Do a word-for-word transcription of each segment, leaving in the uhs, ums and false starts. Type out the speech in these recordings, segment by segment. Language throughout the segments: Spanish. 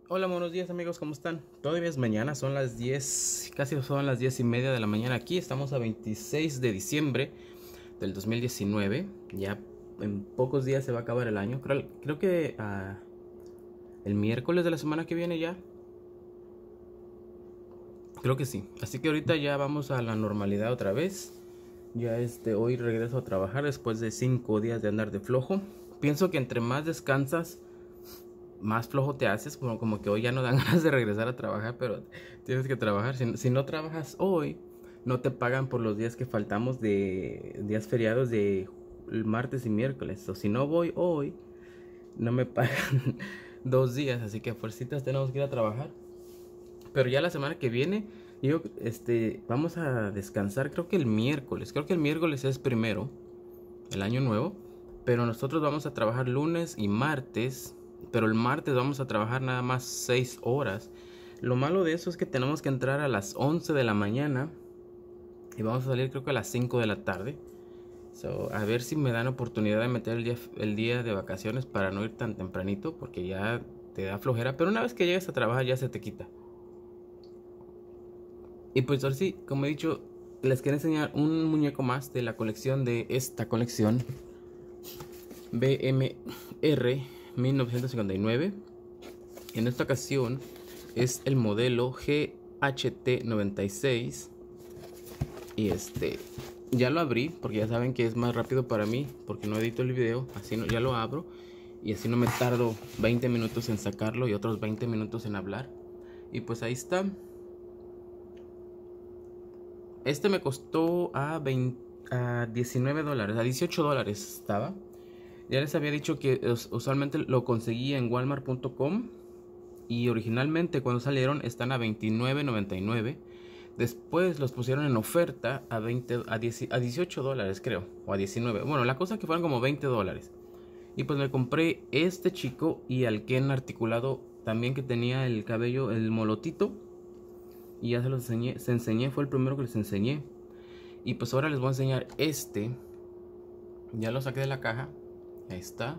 Hola, buenos días amigos, ¿cómo están? Todavía es mañana, son las diez, casi son las diez y media de la mañana aquí. Estamos a veintiséis de diciembre del dos mil diecinueve. Ya en pocos días se va a acabar el año. Creo, creo que uh, el miércoles de la semana que viene ya. Creo que sí. Así que ahorita ya vamos a la normalidad otra vez. Ya este, hoy regreso a trabajar después de cinco días de andar de flojo. Pienso que entre más descansas, más flojo te haces, como, como que hoy ya no dan ganas de regresar a trabajar, pero tienes que trabajar. Si, si no trabajas hoy, no te pagan por los días que faltamos de días feriados de martes y miércoles. O si no voy hoy, no me pagan dos días, así que a fuercitas tenemos que ir a trabajar. Pero ya la semana que viene, yo, este, vamos a descansar, creo que el miércoles. Creo que el miércoles es primero, el año nuevo. Pero nosotros vamos a trabajar lunes y martes. Pero el martes vamos a trabajar nada más seis horas. Lo malo de eso es que tenemos que entrar a las once de la mañana. Y vamos a salir creo que a las cinco de la tarde. So, a ver si me dan oportunidad de meter el día, el día de vacaciones para no ir tan tempranito. Porque ya te da flojera. Pero una vez que llegas a trabajar ya se te quita. Y pues ahora sí, como he dicho, les quiero enseñar un muñeco más de la colección de esta colección. B M R mil novecientos cincuenta y nueve. En esta ocasión es el modelo G H T noventa y seis. Y este ya lo abrí porque ya saben que es más rápido para mí, porque no edito el video. Así no, ya lo abro y así no me tardo veinte minutos en sacarlo y otros veinte minutos en hablar. Y pues ahí está. Este me costó a, veinte, a diecinueve dólares, a dieciocho dólares estaba. Ya les había dicho que usualmente lo conseguía en walmart punto com. Y originalmente cuando salieron están a veintinueve noventa y nueve. Después los pusieron en oferta a, veinte, a, diez, a dieciocho dólares creo. O a diecinueve. Bueno, la cosa es que fueron como veinte dólares. Y pues me compré este chico y al Ken articulado también, que tenía el cabello, el molotito. Y ya se los enseñé, se enseñé, fue el primero que les enseñé. Y pues ahora les voy a enseñar este. Ya lo saqué de la caja. Ahí está.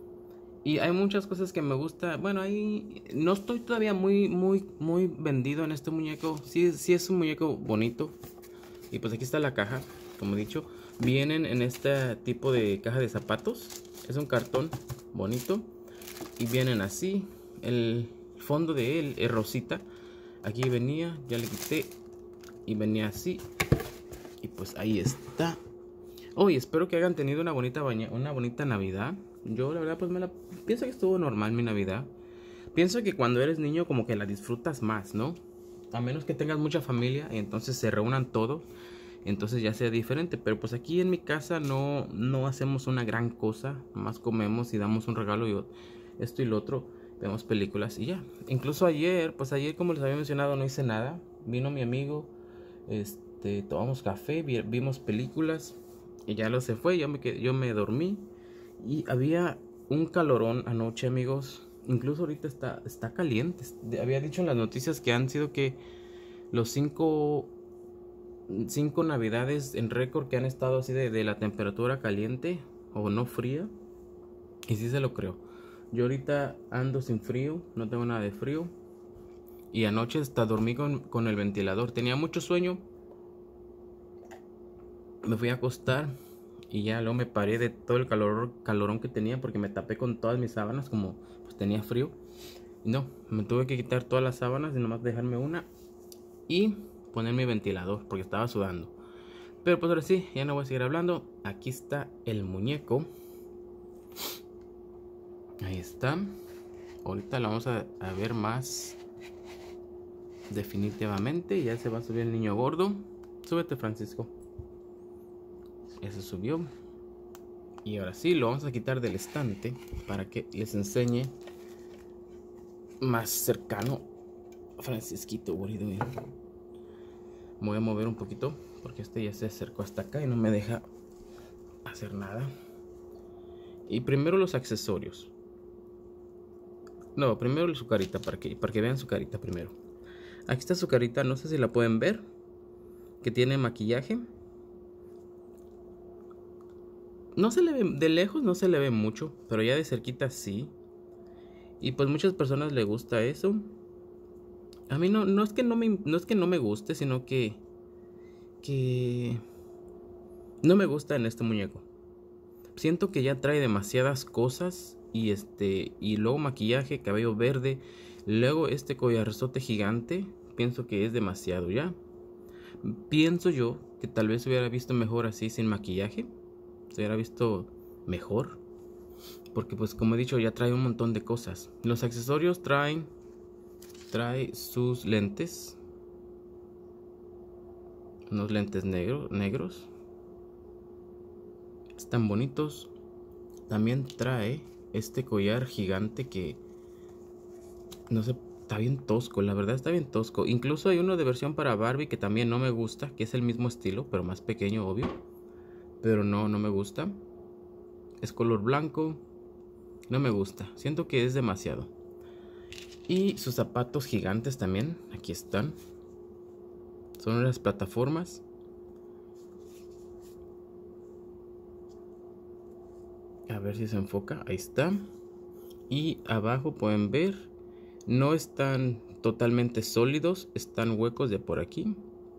Y hay muchas cosas que me gusta. Bueno, ahí no estoy todavía muy, muy, muy vendido en este muñeco. Sí, sí es un muñeco bonito. Y pues aquí está la caja, como he dicho. Vienen en este tipo de caja de zapatos. Es un cartón bonito. Y vienen así. El fondo de él es rosita. Aquí venía, ya le quité. Y venía así. Y pues ahí está. Oh, y espero que hayan tenido una bonita baña una bonita Navidad. Yo la verdad pues me la pienso que estuvo normal mi Navidad. Pienso que cuando eres niño como que la disfrutas más, ¿no? A menos que tengas mucha familia y entonces se reúnan todos, entonces ya sea diferente. Pero pues aquí en mi casa no, no hacemos una gran cosa. Más comemos y damos un regalo y esto y lo otro. Vemos películas y ya. Incluso ayer, pues ayer como les había mencionado no hice nada. Vino mi amigo, este, tomamos café, vimos películas. Y ya lo se fue, yo me, quedé, yo me dormí. Y había un calorón anoche, amigos. Incluso ahorita está, está caliente. Había dicho en las noticias que han sido que los cinco, cinco navidades en récord que han estado así de, de la temperatura caliente o no fría. Y sí se lo creo. Yo ahorita ando sin frío, no tengo nada de frío. Y anoche hasta dormí con, con el ventilador. Tenía mucho sueño. Me fui a acostar y ya luego me paré de todo el calor, calorón que tenía, porque me tapé con todas mis sábanas, como pues tenía frío. Y no, me tuve que quitar todas las sábanas y nomás dejarme una y poner mi ventilador porque estaba sudando. Pero pues ahora sí, ya no voy a seguir hablando. Aquí está el muñeco. Ahí está. Ahorita lo vamos a, a ver más definitivamente. Ya se va a subir el niño gordo. Súbete, Francisco. Ya se subió. Y ahora sí, lo vamos a quitar del estante para que les enseñe más cercano. Francisquito, what are you doing? Me voy a mover un poquito porque este ya se acercó hasta acá y no me deja hacer nada. Y primero los accesorios. No, primero su carita, para que, para que vean su carita primero. Aquí está su carita, no sé si la pueden ver, que tiene maquillaje. No se le ve, de lejos no se le ve mucho, pero ya de cerquita sí. Y pues muchas personas le gusta eso. A mí no, no es que no me, no es que no me guste, sino que, que no me gusta en este muñeco. Siento que ya trae demasiadas cosas y este y luego maquillaje, cabello verde, luego este collarzote gigante. Pienso que es demasiado ya. Pienso yo que tal vez se hubiera visto mejor así sin maquillaje. Se hubiera visto mejor. Porque pues como he dicho ya trae un montón de cosas. Los accesorios traen trae sus lentes. Unos lentes negro, negros. Están bonitos. También trae este collar gigante que no sé, está bien tosco, la verdad está bien tosco. Incluso hay uno de versión para Barbie que también no me gusta, que es el mismo estilo, pero más pequeño, obvio. Pero no, no me gusta. Es color blanco. No me gusta, siento que es demasiado. Y sus zapatos gigantes también, aquí están. Son las plataformas. A ver si se enfoca, ahí está. Y abajo pueden ver, no están totalmente sólidos, están huecos de por aquí.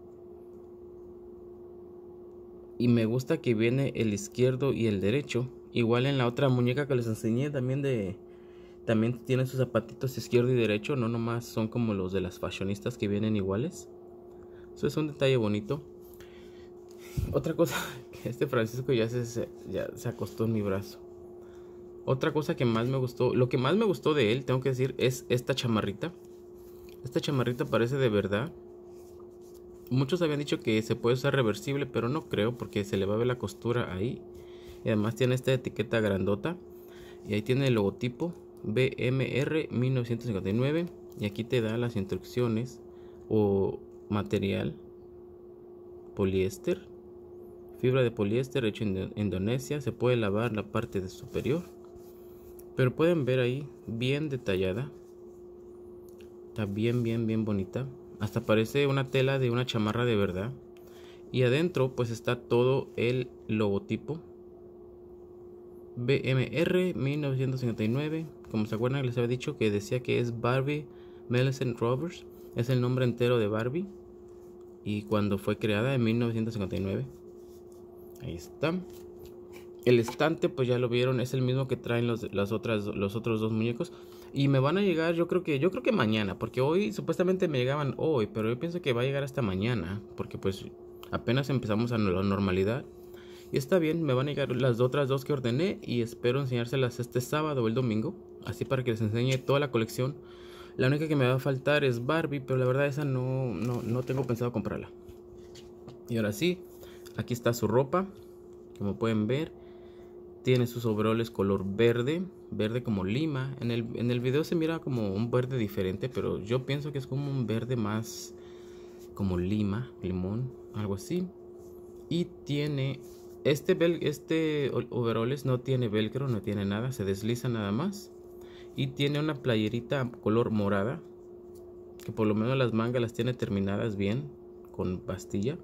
Y me gusta que viene el izquierdo y el derecho. Igual en la otra muñeca que les enseñé también de... También tiene sus zapatitos izquierdo y derecho, no nomás son como los de las fashionistas que vienen iguales. Eso es un detalle bonito. Otra cosa, que este Francisco ya se, ya se acostó en mi brazo. Otra cosa que más me gustó, lo que más me gustó de él, tengo que decir, es esta chamarrita. Esta chamarrita parece de verdad. Muchos habían dicho que se puede usar reversible, pero no creo porque se le va a ver la costura ahí. Y además tiene esta etiqueta grandota. Y ahí tiene el logotipo B M R mil novecientos cincuenta y nueve. Y aquí te da las instrucciones o material. Poliéster. Fibra de poliéster hecho en Indonesia. Se puede lavar la parte de superior. Pero pueden ver ahí bien detallada. Está bien, bien, bien bonita. Hasta parece una tela de una chamarra de verdad. Y adentro pues está todo el logotipo B M R mil novecientos cincuenta y nueve. Como se acuerdan, les había dicho que decía que es Barbie Millicent Roberts. Es el nombre entero de Barbie. Y cuando fue creada en mil novecientos cincuenta y nueve. Ahí está. El estante pues ya lo vieron. Es el mismo que traen los, las otras, los otros dos muñecos. Y me van a llegar yo creo que yo creo que mañana. Porque hoy supuestamente me llegaban hoy. Pero yo pienso que va a llegar hasta mañana. Porque pues apenas empezamos a la normalidad. Y está bien, me van a llegar las otras dos que ordené. Y espero enseñárselas este sábado o el domingo. Así para que les enseñe toda la colección. La única que me va a faltar es Barbie. Pero la verdad esa no, no, no tengo pensado comprarla. Y ahora sí, aquí está su ropa. Como pueden ver, tiene sus overoles color verde. Verde como lima. En el, en el video se mira como un verde diferente. Pero yo pienso que es como un verde más como lima, limón, algo así. Y tiene... Este, vel, este overoles no tiene velcro, no tiene nada. Se desliza nada más. Y tiene una playerita color morada. Que por lo menos las mangas las tiene terminadas bien. Con pastilla.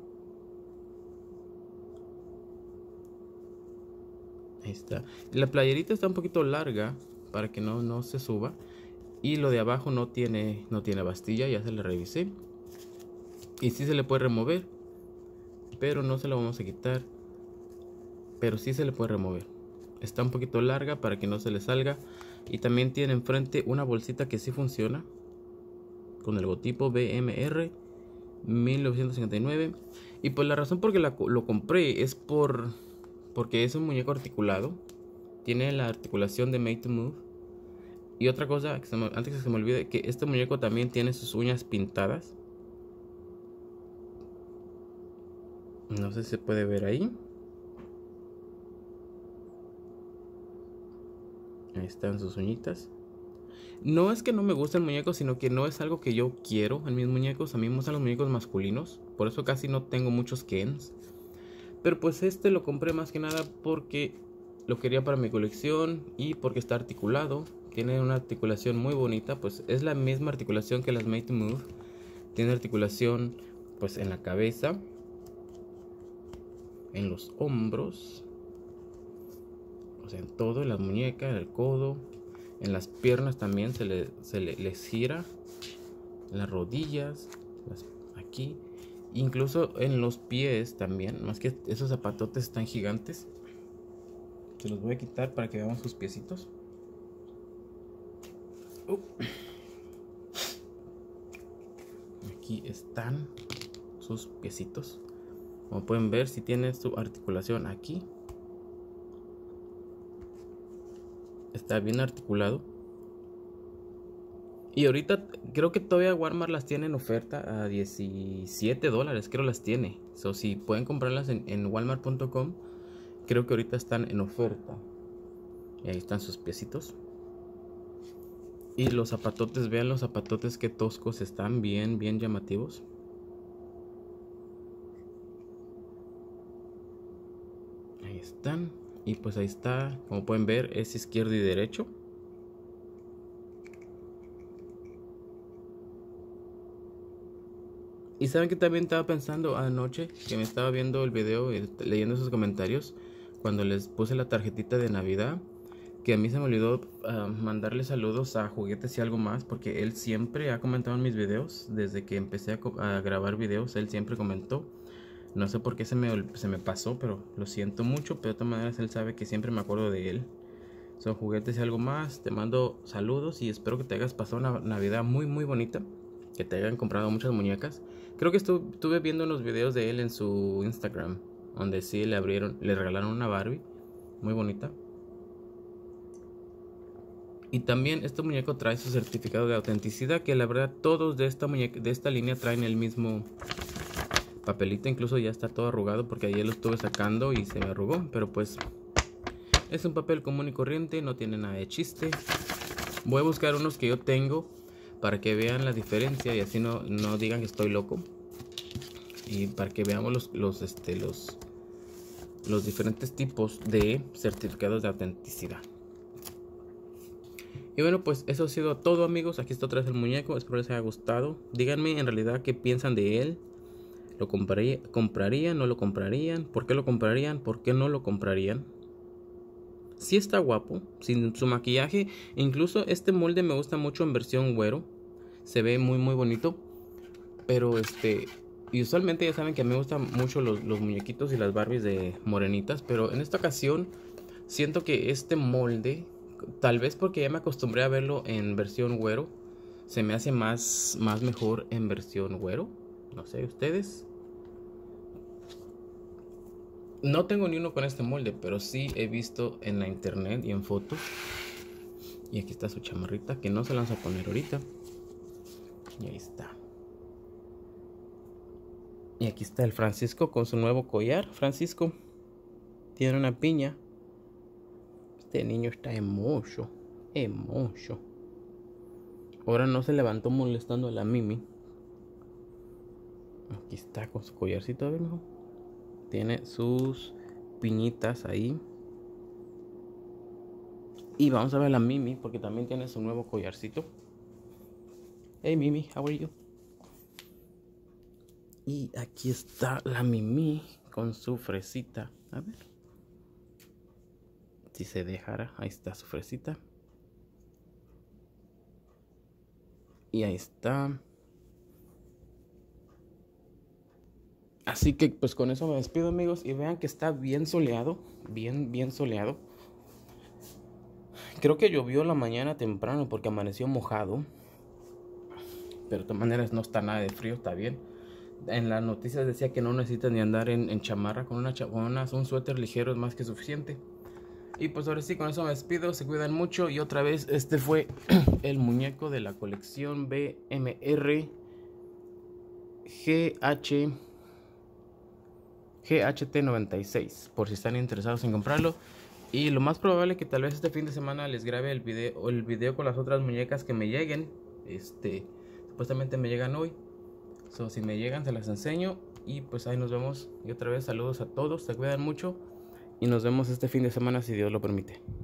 Ahí está. La playerita está un poquito larga para que no, no se suba. Y lo de abajo no tiene, no tiene bastilla, ya se la revisé. Y sí se le puede remover, pero no se lo vamos a quitar. Pero sí se le puede remover. Está un poquito larga para que no se le salga. Y también tiene enfrente una bolsita que sí funciona. Con el logotipo B M R mil novecientos cincuenta y nueve. Y pues la razón por que la, lo compré es por... Porque es un muñeco articulado. Tiene la articulación de Made to Move. Y otra cosa, que se me, antes que se me olvide, que este muñeco también tiene sus uñas pintadas. No sé si se puede ver ahí. Ahí están sus uñitas. No es que no me guste el muñeco, sino que no es algo que yo quiero en mis muñecos. A mí me gustan los muñecos masculinos. Por eso casi no tengo muchos Kens. Pero pues este lo compré más que nada porque lo quería para mi colección y porque está articulado. Tiene una articulación muy bonita, pues es la misma articulación que las Made to Move. Tiene articulación pues en la cabeza, en los hombros, o sea en todo, en la muñeca, en el codo, En las piernas también se, le, se le, les gira. En las rodillas. Las, aquí. Incluso en los pies también. Más que esos zapatotes están gigantes. Se los voy a quitar para que veamos sus piecitos. Uh. Aquí están sus piecitos. Como pueden ver, si tiene su articulación aquí. Está bien articulado. Y ahorita creo que todavía Walmart las tiene en oferta a diecisiete dólares. Creo las tiene. So, si pueden comprarlas en, en walmart punto com, creo que ahorita están en oferta. Y ahí están sus piecitos. Y los zapatotes, vean los zapatotes que toscos están, bien, bien llamativos. Ahí están. Y pues ahí está, como pueden ver, es izquierdo y derecho. Y saben que también estaba pensando anoche, que me estaba viendo el video y leyendo sus comentarios, cuando les puse la tarjetita de Navidad, que a mí se me olvidó uh, mandarle saludos a Juguetes y Algo Más, porque él siempre ha comentado en mis videos. Desde que empecé a, a grabar videos, él siempre comentó. No sé por qué se me, se me pasó, pero lo siento mucho. Pero de todas maneras él sabe que siempre me acuerdo de él. Son Juguetes y Algo Más. Te mando saludos y espero que te hayas pasado una Navidad muy muy bonita. Que te hayan comprado muchas muñecas. Creo que estuve, estuve viendo unos videos de él en su Instagram, donde sí le abrieron, le regalaron una Barbie muy bonita. Y también este muñeco trae su certificado de autenticidad, que la verdad todos de esta muñeca, de esta línea traen el mismo papelito. Incluso ya está todo arrugado porque ayer lo estuve sacando y se me arrugó, pero pues es un papel común y corriente, no tiene nada de chiste. Voy a buscar unos que yo tengo para que vean la diferencia y así no, no digan que estoy loco. Y para que veamos los, los, este, los, los diferentes tipos de certificados de autenticidad. Y bueno, pues eso ha sido todo, amigos. Aquí está otra vez el muñeco. Espero les haya gustado. Díganme en realidad qué piensan de él. ¿Lo compraría, comprarían? ¿No lo comprarían? ¿Por qué lo comprarían? ¿Por qué no lo comprarían? Sí está guapo, sin su maquillaje. Incluso este molde me gusta mucho en versión güero. Se ve muy muy bonito. Pero este... y usualmente ya saben que a mí me gustan mucho los, los muñequitos y las Barbies de morenitas. Pero en esta ocasión siento que este molde, tal vez porque ya me acostumbré a verlo en versión güero, se me hace más, más mejor en versión güero. No sé, ustedes. No tengo ni uno con este molde, pero sí he visto en la internet y en fotos. Y aquí está su chamarrita, que no se la vamos a poner ahorita. Y ahí está. Y aquí está el Francisco con su nuevo collar. Francisco tiene una piña. Este niño está hermoso, hermoso. Ahora no se levantó molestando a la Mimi. Aquí está con su collarcito, a ver, mijo. Tiene sus piñitas ahí. Y vamos a ver a la Mimi, porque también tiene su nuevo collarcito. Hey Mimi, how are you? Y aquí está la Mimi con su fresita. A ver. Si se dejara, ahí está su fresita. Y ahí está. Así que pues con eso me despido, amigos. Y vean que está bien soleado. Bien, bien soleado. Creo que llovió la mañana temprano porque amaneció mojado. Pero de todas maneras no está nada de frío, está bien. En las noticias decía que no necesitas ni andar en, en chamarra. Con, una, con una, un suéter ligero es más que suficiente. Y pues ahora sí, con eso me despido. Se cuidan mucho. Y otra vez, este fue el muñeco de la colección B M R G H G H T noventa y seis, por si están interesados en comprarlo. Y lo más probable que tal vez este fin de semana les grabe el video, el video con las otras muñecas que me lleguen. Este, supuestamente me llegan hoy. So, si me llegan se las enseño. Y pues ahí nos vemos. Y otra vez saludos a todos. Se cuidan mucho. Y nos vemos este fin de semana si Dios lo permite.